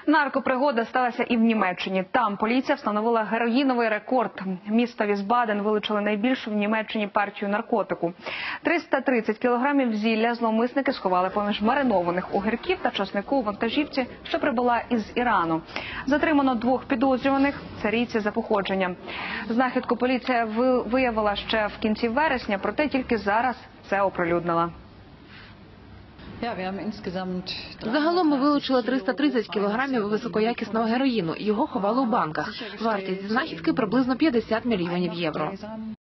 Наркопригода сталася і в Німеччині. Там поліція встановила героїновий рекорд. Місто Вісбаден вилучили найбільшу в Німеччині партію наркотику. 330 кілограмів зілля зловмисники сховали поміж маринованих огірків та часнику у вантажівці, що прибула із Ірану. Затримано 2 підозрюваних – сирійці за походженням. Знахідку поліція виявила ще в кінці вересня, проте тільки зараз це оприлюднила. Загалом ми вилучили 330 кілограмів високоякісного героїну. Його ховали у банках. Вартість знахідки – приблизно 50 мільйонів євро.